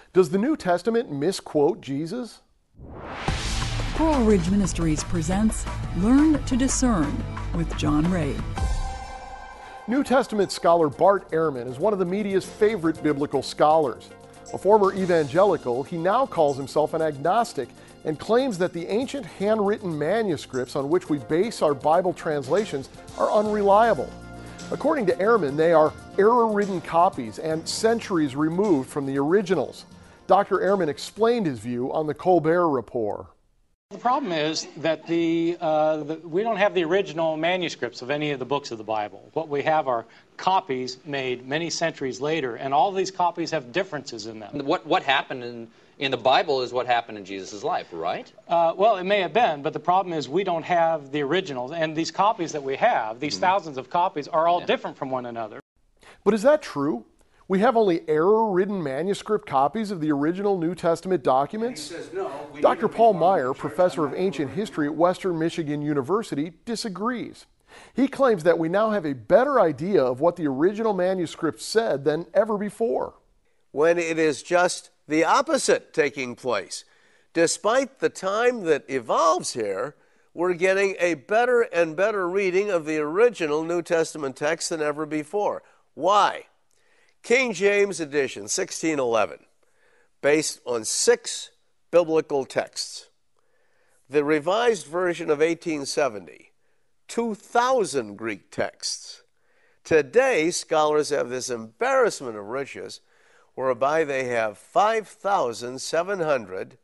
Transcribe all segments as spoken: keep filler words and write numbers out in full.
Does the New Testament misquote Jesus? Coral Ridge Ministries presents Learn to Discern with John Ray. New Testament scholar Bart Ehrman is one of the media's favorite biblical scholars. A former evangelical, he now calls himself an agnostic and claims that the ancient handwritten manuscripts on which we base our Bible translations are unreliable. According to Ehrman, they are error-ridden copies and centuries removed from the originals. Doctor Ehrman explained his view on the Colbert Report. The problem is that the, uh, the, we don't have the original manuscripts of any of the books of the Bible. What we have are copies made many centuries later, and all of these copies have differences in them. What, what happened in, in the Bible is what happened in Jesus' life, right? Uh, well, it may have been, but the problem is we don't have the originals, and these copies that we have, these mm-hmm. thousands of copies, are all yeah. different from one another. But is that true? We have only error-ridden manuscript copies of the original New Testament documents? Says, no, Doctor Paul Meyer, professor of ancient history at Western Michigan University, disagrees. He claims that we now have a better idea of what the original manuscript said than ever before. When it is just the opposite taking place. Despite the time that evolves here, we're getting a better and better reading of the original New Testament text than ever before. Why? King James edition, sixteen eleven, based on six biblical texts. The Revised Version of eighteen seventy, two thousand Greek texts. Today, scholars have this embarrassment of riches, whereby they have five thousand seven hundred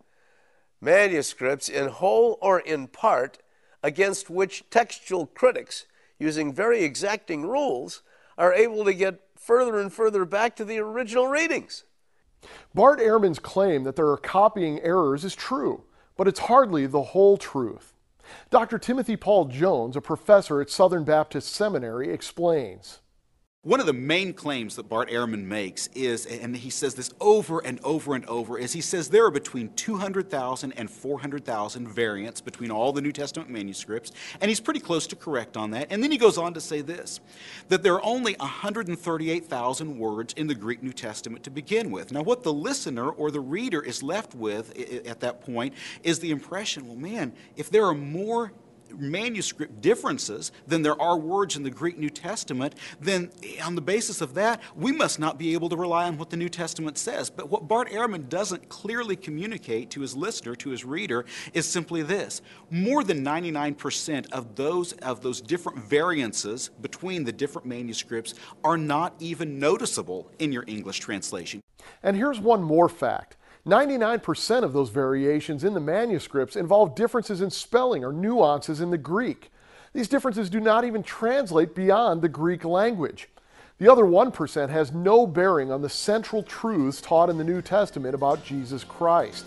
manuscripts in whole or in part, against which textual critics, using very exacting rules, are able to get further and further back to the original readings. Bart Ehrman's claim that there are copying errors is true, but it's hardly the whole truth. Doctor Timothy Paul Jones, a professor at Southern Baptist Seminary, explains. One of the main claims that Bart Ehrman makes is, and he says this over and over and over, is he says there are between two hundred thousand and four hundred thousand variants between all the New Testament manuscripts, and he's pretty close to correct on that. And then he goes on to say this, that there are only one hundred thirty-eight thousand words in the Greek New Testament to begin with. Now, what the listener or the reader is left with at that point is the impression, well, man, if there are more manuscript differences than there are words in the Greek New Testament, then on the basis of that, we must not be able to rely on what the New Testament says. But what Bart Ehrman doesn't clearly communicate to his listener, to his reader, is simply this. More than ninety-nine percent of those, of those different variances between the different manuscripts are not even noticeable in your English translation. And here's one more fact. ninety-nine percent of those variations in the manuscripts involve differences in spelling or nuances in the Greek. These differences do not even translate beyond the Greek language. The other one percent has no bearing on the central truths taught in the New Testament about Jesus Christ.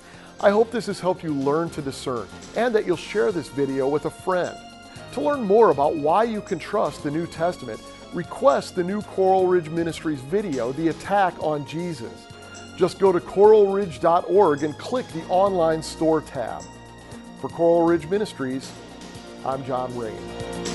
I hope this has helped you learn to discern and that you'll share this video with a friend. To learn more about why you can trust the New Testament, request the new Coral Ridge Ministries video, The Attack on Jesus. Just go to coral ridge dot org and click the Online Store tab. For Coral Ridge Ministries, I'm John Ray.